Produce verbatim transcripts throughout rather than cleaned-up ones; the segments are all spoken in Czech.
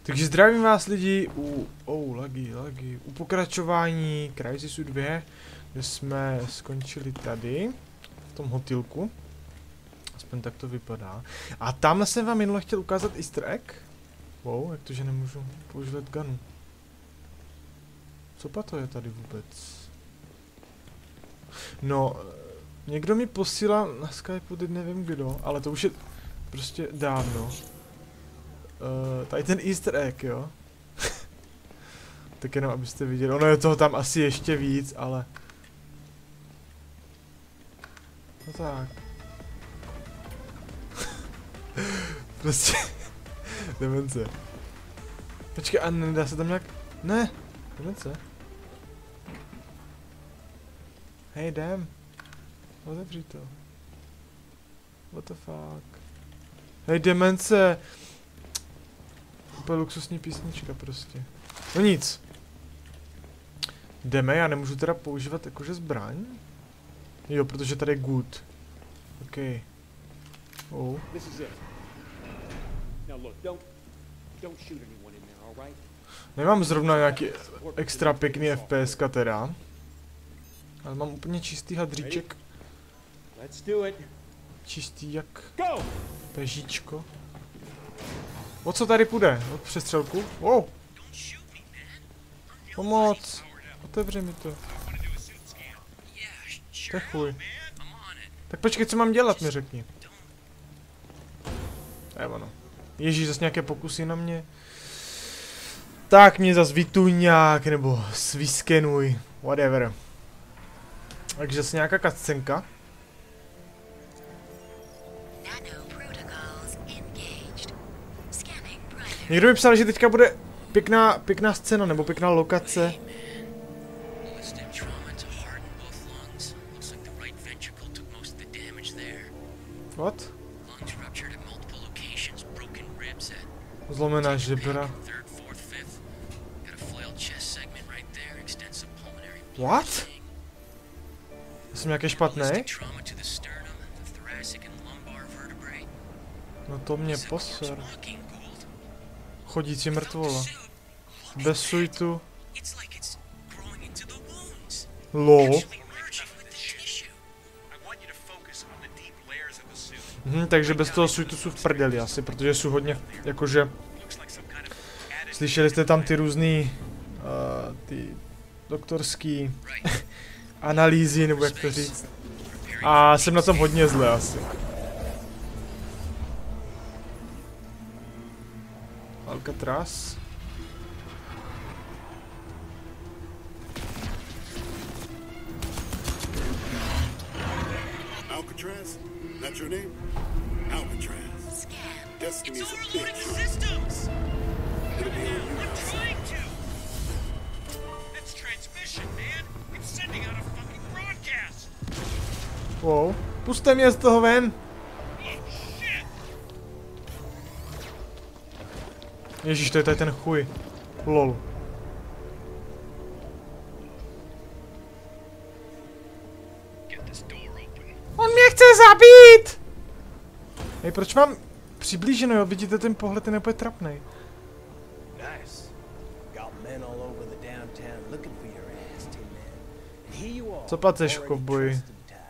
Takže zdravím vás lidi u, oh, lagy, lagy, u pokračování Crysisu dva, kde jsme skončili tady, v tom hotelku. Aspoň tak to vypadá. A tamhle jsem vám minule chtěl ukázat easter egg. Wow, jak to, že nemůžu používat gunu. Co pa to je tady vůbec? No, někdo mi posílá na Skypeu, teď nevím kdo, ale to už je prostě dávno. Uh, tady ten easter egg, jo. Tak jenom abyste viděli, ono je toho tam asi ještě víc, ale... No tak. Prostě... Demence. Počkej, a nedá se tam nějak... Ne! Demence. Hej, jdem. Otevři to. What the fuck. Hej, demence! Úplně luxusní písnička prostě. No nic. Jdeme, já nemůžu teda používat jakože zbraň? Jo, protože tady je good. OK. Oh. Nemám zrovna nějaký extra pěkný F P S ka teda. Ale mám úplně čistý hadříček. Čistý jak pežíčko. O co tady půjde? O přestřelku? Wow! Pomoc! Otevři mi to. To je chuj. Tak počkej, co mám dělat, mi řekni. Je ono. Ježíš, zase nějaké pokusy na mě. Tak mě zase vytuň nějak, nebo svyskenuj. Whatever. Takže zase nějaká cutscenka. Někdo mi psal, že teďka bude pěkná, pěkná scéna, nebo pěkná lokace. What? Zlomená žebra. What? Já jsem nějaký špatný? No to mě poser. Chodící mrtvola. Bez suitu. Lol. Mhm, takže bez toho suitu jsou v prdeli asi, protože jsou hodně, jakože... Slyšeli jste tam ty různý... Uh, ty doktorský analýzy, nebo jak to říct. A jsem na tom hodně zle asi. Alcatraz. Alcatraz? That's your name? Alcatraz. Destiny's a bitch. It'll be on you. I'm trying to. That's transmission, man. It's sending out a fucking broadcast. Wow. Puste mě z toho ven. Ježíš, to je tady ten chuj. Lol. On mě chce zabít! Hej, proč mám přiblíženo, jo? Vidíte, ten pohled je úplně trapnej. Co placeš, kovboj?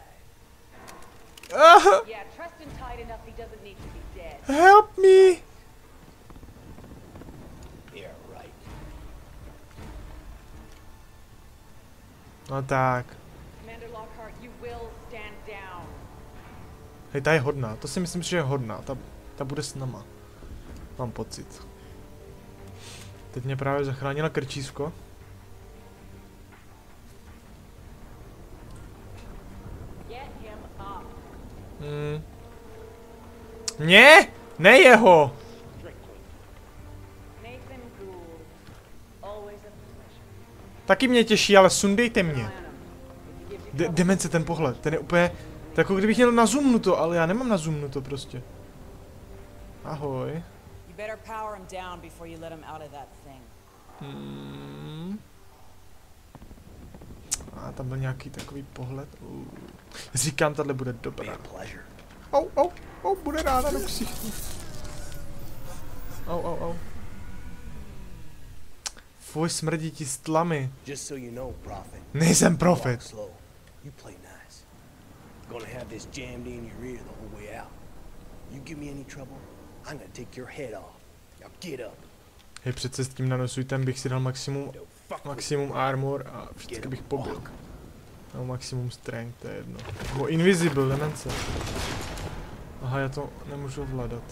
Help me! No tak. Hej, ta je hodná, to si myslím, že je hodná, ta, ta bude s náma. Mám pocit. Teď mě právě zachránila krčísko. Hmm. Mě? Ne jeho! Taky mě těší, ale sundejte mě. De demence ten pohled, ten je úplně... To jako kdybych měl nazumnuto, ale já nemám nazumnuto prostě. Ahoj. Hmm. A tam byl nějaký takový pohled. Uh. Říkám, tahle bude dobrá. Au, au, au, bude ráda do ksichtu. Au, au, au. Fuj, smrdí ti z tlamy. Just so you know, Prophet. Nejsem profet. Walk slow. You play nice. Gonna have this jammed in your ear the whole way out. You give me any trouble, I'm gonna take your head off. Now get up. Hej, přece s tím nanosuitem bych si dal maximum, Don't fuck with maximum armor a Get vždycky up, bych pobil. walk. No, maximum strength, to je jedno. Nebo invisible, demence. Aha, já to nemůžu ovládat.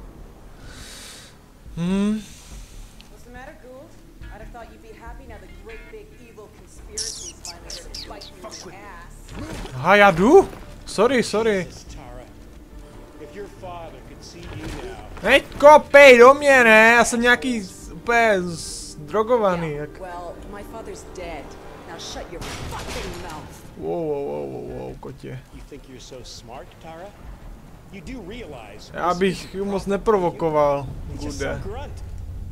Hmm. What's the matter, Gould? I'd have thought you'd be happy now the great big evil conspiracy's finally here to bite you in the ass. Aha, já jdu? Sorry, sorry. Tara, if your father could see you now. Hej, kopej do mě, ne? Já jsem nějaký úplně zdrogovaný. Jak... Well, my father's dead. Now shut your fucking mouth. Wow, wow, wow, wow, wow, kotě. You think you're so smart, Tara? You do realize. Já bych ju moc neprovokoval, He's just Gude. some grunt.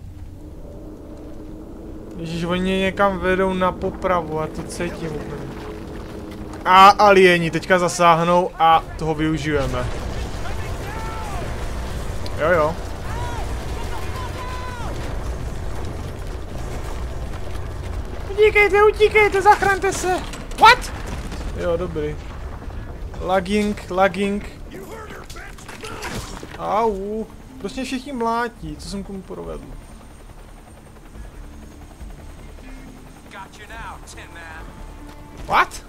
Ježíš, oni mě někam vedou na popravu a to cítím úplně. A alieni teďka zasáhnou a toho využijeme. Jo, jo. Utíkejte, utíkejte, zachraňte se. What? Jo, dobrý. Lagging, lagging. Au. Prostě všichni mlátí, co jsem komu provedl. What?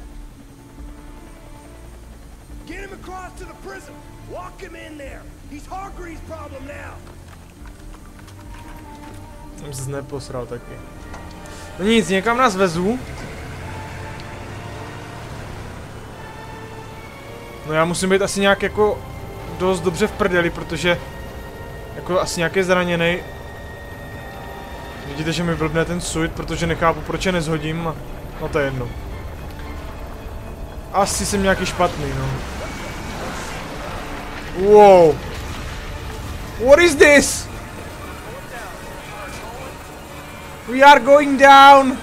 Get him across to the prison. Walk him in there. He's Hargreaves' problem now. Jsem se neposral taky. No nic, někam nás vezu. No já musím být asi nějak jako dost dobře v prdeli, protože jako asi nějaký zraněný. Vidíte, že mi blbne ten suit, protože nechápu, proč je nezhodím a no to je jedno. Asi jsem nějaký špatný, no. Wow. What is this? We are going down.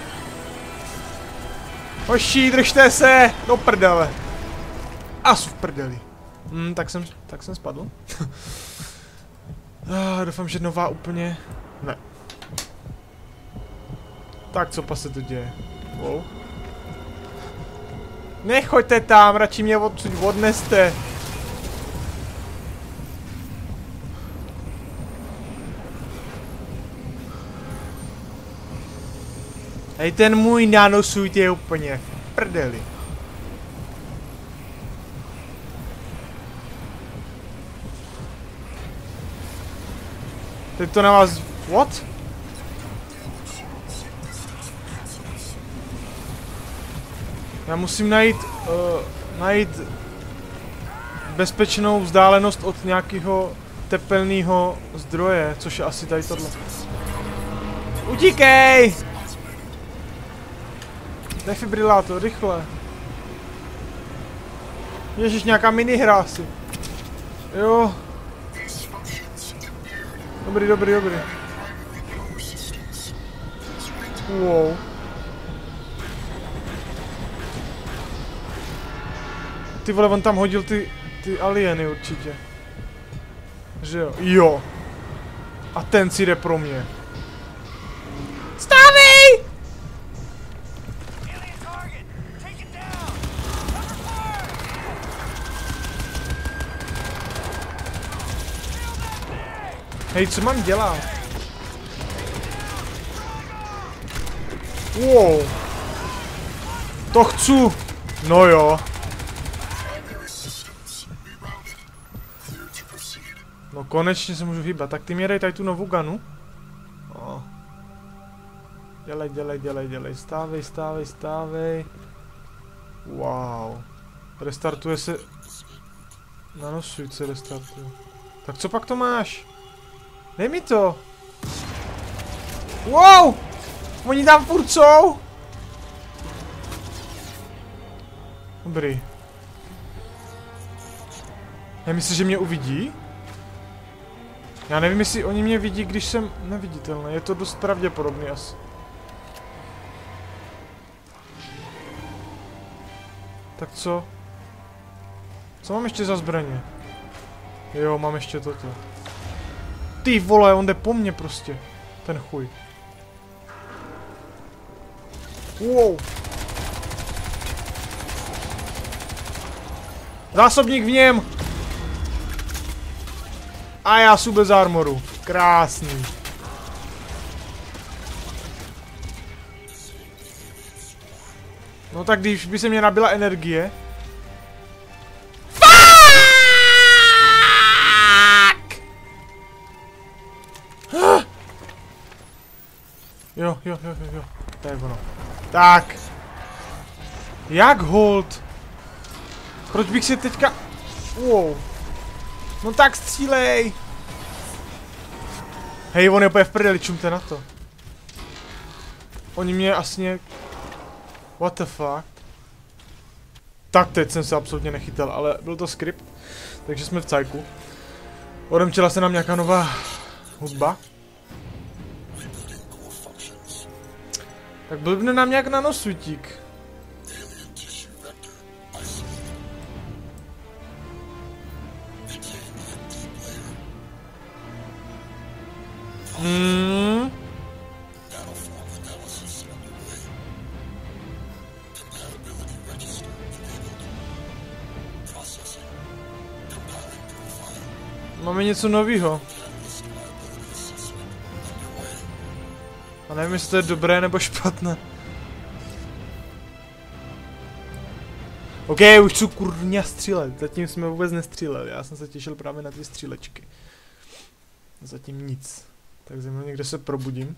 Hoši, držte se, do prdele. A jsou v prdeli. Hmm, tak jsem, tak jsem spadl. ah, doufám, že nová úplně... Ne. Tak co pa se to děje? Wow. Nechoďte tam, radši mě odsud odneste. Hej, ten můj nanosuit je úplně v prdeli. Teď to na vás... What? Já musím najít... Uh, najít... bezpečnou vzdálenost od nějakého tepelného zdroje, což je asi tady tohle. Utíkej! Defibrilátor, rychle. Ježiš, nějaká minihra asi. Jo. Dobrý, dobrý, dobrý. Wow. Ty vole, on tam hodil ty, ty alieny určitě. Že jo? Jo. A ten si jde pro mě. Stávej! Hej, co mám dělat? Wow. To chci. No jo. No konečně se můžu hýbat. Tak ty mě dej tady tu novou gunu. Oh. Dělej, dělej, dělej, dělej. Stávej, stávej, stávej. Wow. Restartuje se... Nanosuit se restartuje. Tak co pak to máš? Dej mi to. Wow! Oni tam furt jsou. Dobrý. Já myslím, že mě uvidí? Já nevím, jestli oni mě vidí, když jsem neviditelný. Je to dost pravděpodobný asi. Tak co? Co mám ještě za zbraně? Jo, mám ještě toto. Ty vole, on jde po mně prostě. Ten chuj. Wow. Zásobník v něm. A já jsem bez armoru. Krásný. No tak když by se mě nabila energie. Fuck! Jo, jo, jo, jo, jo. To je ono. Tak. Jak hold? Proč bych si teďka... Wow. No tak střílej. Hej, on je úplně v prdeli, čumte na to. Oni mě asi nějak... What the fuck? Tak teď jsem se absolutně nechytal, ale byl to skript. Takže jsme v cajku. Odemčila se nám nějaká nová hudba. Tak blbne nám nějak nanosvítík. Hmm. Máme něco nového. A nevím, jestli to je dobré nebo špatné. OK, už chci kurňa střílet. Zatím jsme vůbec nestříleli. Já jsem se těšil právě na ty střílečky. Zatím nic. Tak ze mnou někde se probudím.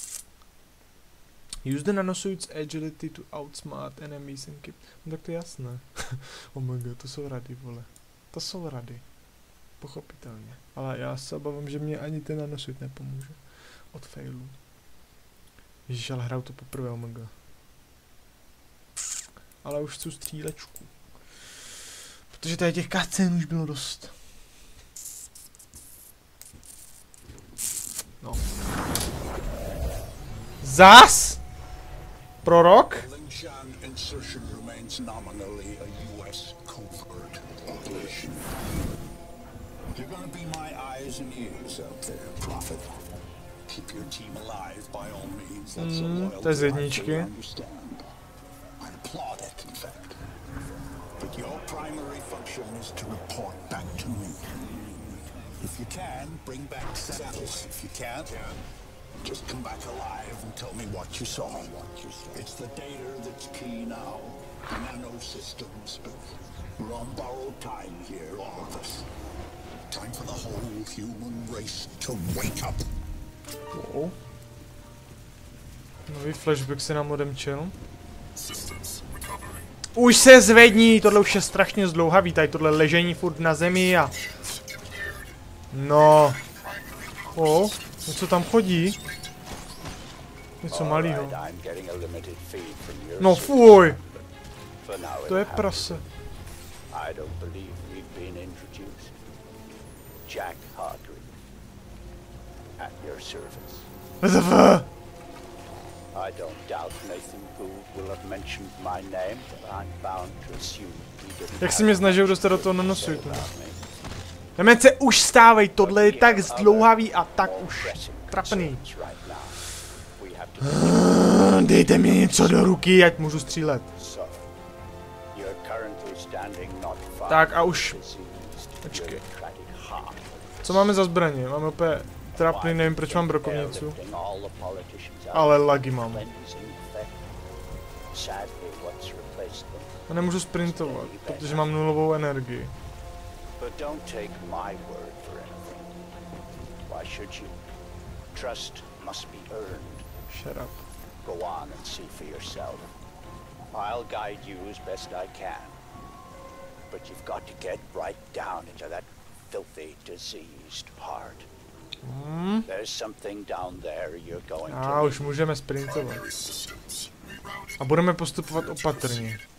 Use the nanosuit's agility to outsmart enemies and keep... No tak to je jasné. Oh my god, to jsou rady, vole. To jsou rady. Pochopitelně. Ale já se obávám, že mě ani ten nanosuit nepomůže. Od failů. Ježiš, ale hraju to poprvé, oh my god. Ale už chci střílečku. Protože tady těch cutscén už bylo dost. No. Zas? Prorok? Lingshan insertion remains nominally a U S covert operation. You're gonna be my eyes and ears out there, Prophet. Keep your team alive by all means. That's a loyal to je z jedničky. I applaud it, in fact. But your primary function is to report back to me. If you can, bring back samples. If you can't, just come back alive and tell me what you saw. It's the data that's key now. Nanosystems, but we're on borrowed time here, all of us. Time for the whole human race to wake up. Oh. Nový flashback se nám odemčil. Už se zvedni, tohle už je strašně zdlouhavý, tady tohle ležení furt na zemi a... No. O, něco tam chodí. Něco malýho. No fuj. To je prase. Jack Hargrave, at your service. W T F? I don't doubt Nathan Gould will have mentioned my name, but I'm bound to assume he didn't. Jak se mě snažil dostat do toho nanosuitu? Nemece, už stávej, tohle je tak zdlouhavý a tak už trapný. Dejte mi něco do ruky, ať můžu střílet. Tak a už... Počkej. Co máme za zbraně? Máme úplně trapný, nevím proč mám brokovnicu. Ale lagy mám. A nemůžu sprintovat, protože mám nulovou energii. Shut up. Go on and see for yourself. I'll guide you as best I can. But you've got to get right down into that filthy, diseased heart. Hmm. There's something down there you're going to. A už můžeme sprintovat. A budeme postupovat opatrně.